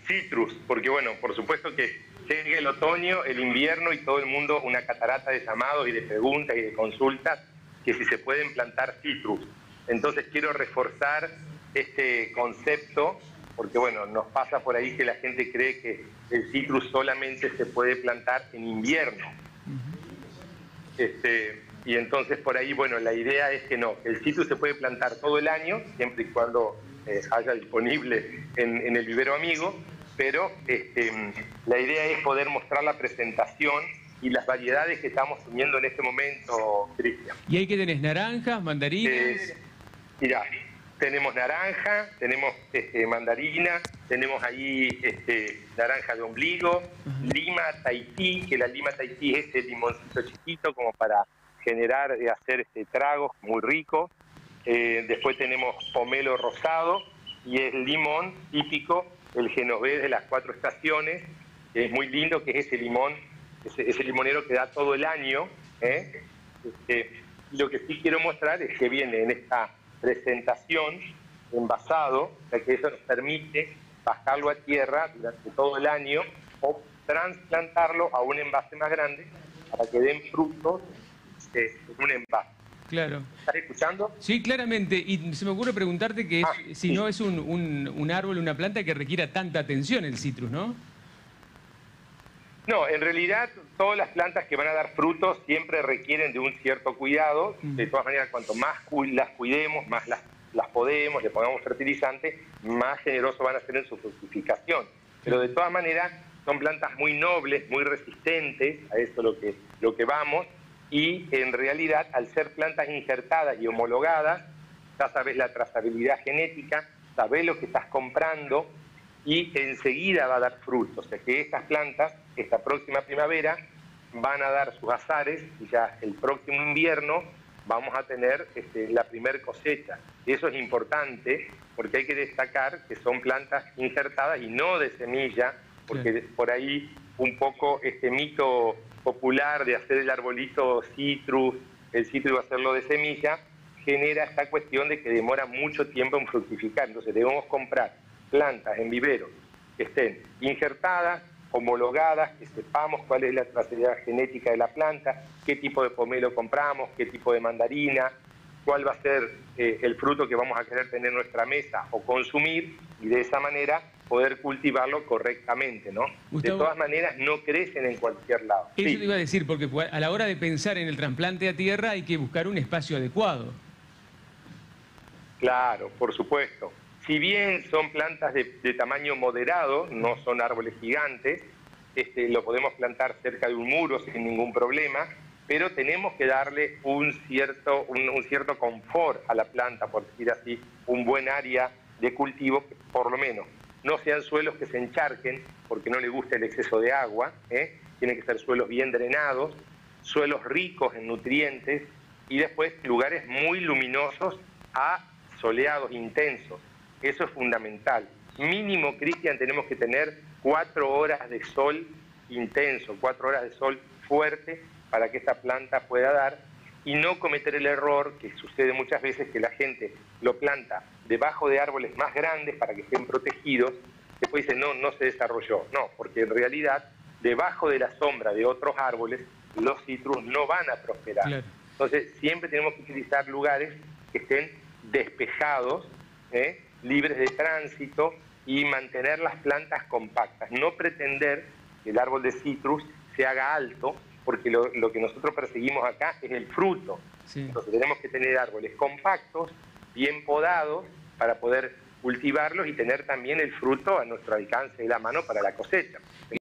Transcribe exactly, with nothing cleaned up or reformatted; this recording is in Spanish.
citrus, porque bueno, por supuesto que llega el otoño, el invierno y todo el mundo una catarata de llamados y de preguntas y de consultas que si se pueden plantar citrus. Entonces quiero reforzar este concepto, porque bueno, nos pasa por ahí que la gente cree que el citrus solamente se puede plantar en invierno. Este, y entonces por ahí, bueno, la idea es que no, que el citrus se puede plantar todo el año, siempre y cuando eh, haya disponible en, en el vivero amigo, pero este, la idea es poder mostrar la presentación y las variedades que estamos teniendo en este momento, Cristian. ¿Y ahí que tenés? ¿Naranjas, mandarinas? Eh, mirá, tenemos naranja, tenemos este, mandarina, tenemos ahí este, naranja de ombligo, uh-huh. lima Tahití, que la lima Tahití es este limoncito chiquito como para generar y hacer este, tragos muy ricos. Eh, después tenemos pomelo rosado y es limón típico, el genovés de las cuatro estaciones, que es muy lindo, que es ese limón, ese, ese limonero que da todo el año. ¿eh? Este, lo que sí quiero mostrar es que viene en esta presentación envasado, o sea que eso nos permite bajarlo a tierra durante todo el año o trasplantarlo a un envase más grande para que den frutos eh, en un envase. Claro. ¿Estás escuchando? Sí, claramente. Y se me ocurre preguntarte que es, ah, si sí. no es un, un, un árbol, una planta que requiera tanta atención el citrus, ¿no? No, en realidad todas las plantas que van a dar frutos siempre requieren de un cierto cuidado. Mm. De todas maneras, cuanto más cu las cuidemos, más las, las podemos, le pongamos fertilizante, más generosos van a ser en su fructificación. Pero de todas maneras son plantas muy nobles, muy resistentes, a eso lo que, lo que vamos. Y en realidad, al ser plantas injertadas y homologadas, ya sabes la trazabilidad genética, sabes lo que estás comprando y enseguida va a dar frutos. O sea que estas plantas, esta próxima primavera, van a dar sus azares y ya el próximo invierno vamos a tener este, la primer cosecha. Y eso es importante porque hay que destacar que son plantas injertadas y no de semilla, porque sí. Por ahí un poco este mito popular de hacer el arbolito citrus, el citrus hacerlo de semilla, genera esta cuestión de que demora mucho tiempo en fructificar. Entonces debemos comprar plantas en viveros que estén injertadas, homologadas, que sepamos cuál es la trazabilidad genética de la planta, qué tipo de pomelo compramos, qué tipo de mandarina, cuál va a ser eh, el fruto que vamos a querer tener en nuestra mesa o consumir, y de esa manera poder cultivarlo correctamente, ¿no? Gustavo, de todas maneras, no crecen en cualquier lado. Eso sí. te iba a decir, porque a la hora de pensar en el trasplante a tierra hay que buscar un espacio adecuado. Claro, por supuesto. Si bien son plantas de, de tamaño moderado, no son árboles gigantes, este, lo podemos plantar cerca de un muro sin ningún problema, pero tenemos que darle un cierto, un, un cierto confort a la planta, por decir así, un buen área de cultivo, por lo menos. No sean suelos que se encharquen, porque no le gusta el exceso de agua, ¿eh? Tienen que ser suelos bien drenados, suelos ricos en nutrientes, y después lugares muy luminosos a soleados intensos. Eso es fundamental. Mínimo, Cristian, tenemos que tener cuatro horas de sol intenso, cuatro horas de sol fuerte para que esta planta pueda dar, y no cometer el error que sucede muchas veces, que la gente lo planta debajo de árboles más grandes para que estén protegidos, después dice no, no se desarrolló. No, porque en realidad debajo de la sombra de otros árboles los citrus no van a prosperar. Claro. Entonces siempre tenemos que utilizar lugares que estén despejados, ¿eh? libres de tránsito, y mantener las plantas compactas. No pretender que el árbol de citrus se haga alto, porque lo, lo que nosotros perseguimos acá es el fruto. Sí. Entonces tenemos que tener árboles compactos, bien podados, para poder cultivarlos y tener también el fruto a nuestro alcance de la mano para la cosecha.